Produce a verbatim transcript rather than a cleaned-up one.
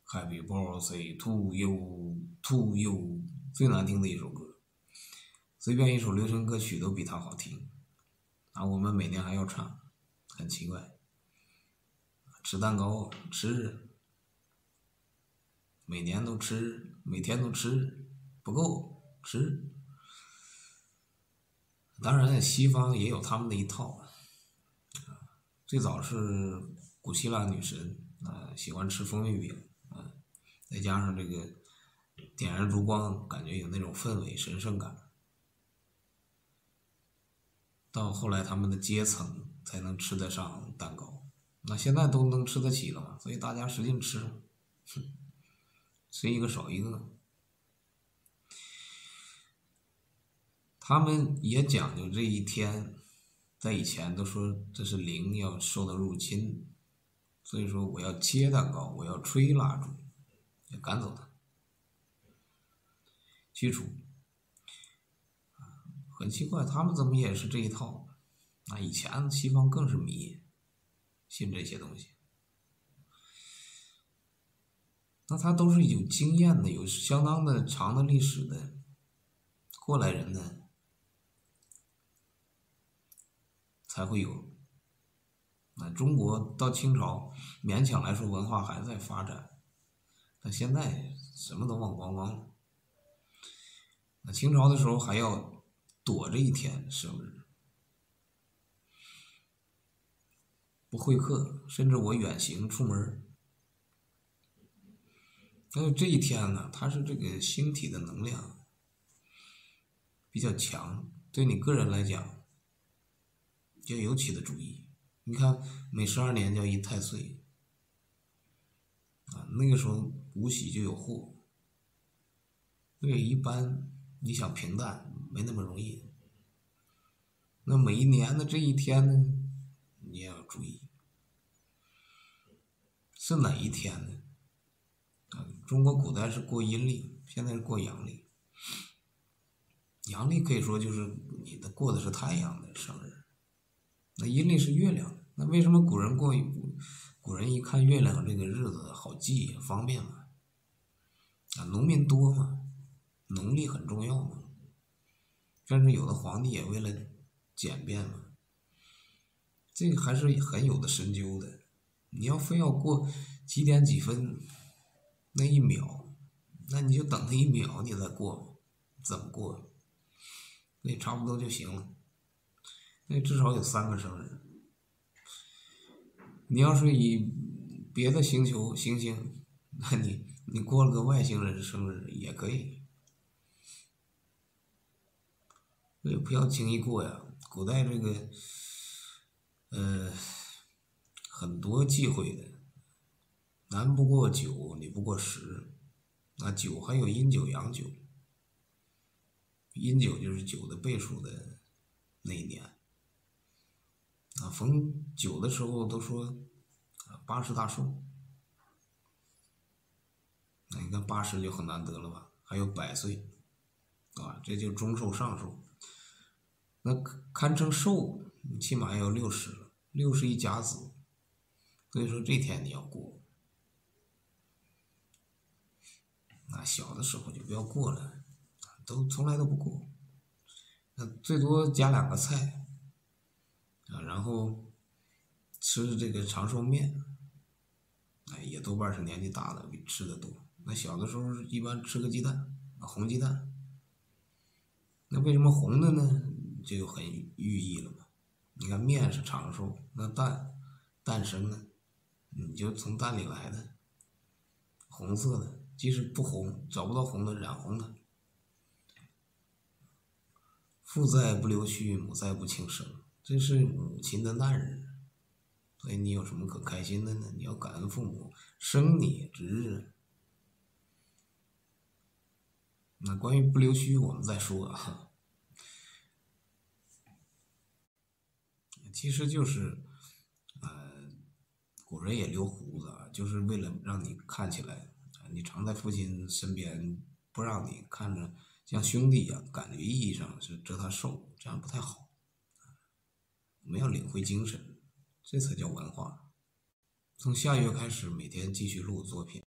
Happy birthday to you to you， 最难听的一首歌，随便一首流行歌曲都比它好听。啊，我们每年还要唱，很奇怪。吃蛋糕吃，每年都吃，每天都吃，不够吃。当然，西方也有他们的一套。最早是古希腊女神啊、呃，喜欢吃蜂蜜饼啊、呃，再加上这个点燃烛光，感觉有那种氛围神圣感。到后来，他们的阶层才能吃得上蛋糕。那现在都能吃得起了嘛，所以大家使劲吃，哼，吃一个少一个。他们也讲究这一天，在以前都说这是灵要受到入侵，所以说我要切蛋糕，我要吹蜡烛，要赶走它，驱除。很奇怪，他们怎么也是这一套？那以前西方更是迷信这些东西。那他都是有经验的，有相当的长的历史的过来人呢，才会有。那中国到清朝勉强来说文化还在发展，但现在什么都忘光光了。那清朝的时候还要躲着一天生日，不会客，甚至我远行出门。但是这一天呢，它是这个星体的能量比较强，对你个人来讲要尤其的注意。你看，每十二年叫一太岁啊，那个时候无喜就有祸，所以一般你想平淡没那么容易。那每一年的这一天呢，你也要注意是哪一天呢？啊，中国古代是过阴历，现在是过阳历。阳历可以说就是你的过的是太阳的生日，那阴历是月亮。那为什么古人过古人一看月亮这个日子好记方便嘛？啊，农民多嘛，农历很重要嘛。甚至有的皇帝也为了简便嘛，这个还是很有的深究的。你要非要过几点几分那一秒，那你就等那一秒你再过，怎么过？那差不多就行了。那至少有三个生日。你要是以别的星球行星，那你你过了个外星人生日也可以，所以不要轻易过呀。古代这个，呃，很多忌讳的，男不过九，女不过十。那九还有阴九阳九，阴九就是九的倍数的那一年。啊，逢九的时候都说八十大寿，那你看八十就很难得了吧？还有百岁，啊，这就中寿上寿。那堪称寿，你起码要六十了，六十一甲子，所以说这天你要过。那小的时候就不要过了，都从来都不过，那最多加两个菜。啊，然后吃这个长寿面，哎，也多半是年纪大的比吃的多。那小的时候一般吃个鸡蛋，红鸡蛋。那为什么红的呢？就有很寓意了嘛。你看面是长寿，那蛋诞生呢，你就从蛋里来的，红色的，即使不红，找不到红的，染红的。父在不留须，母在不庆生。这是母亲的难日，所以你有什么可开心的呢？你要感恩父母生你之日。那关于不留须我们再说啊，其实就是呃，古人也留胡子啊，就是为了让你看起来你常在父亲身边，不让你看着像兄弟一样，感觉意义上是遮他寿，这样不太好。我们要领会精神，这才叫文化。从下月开始，每天继续录作品。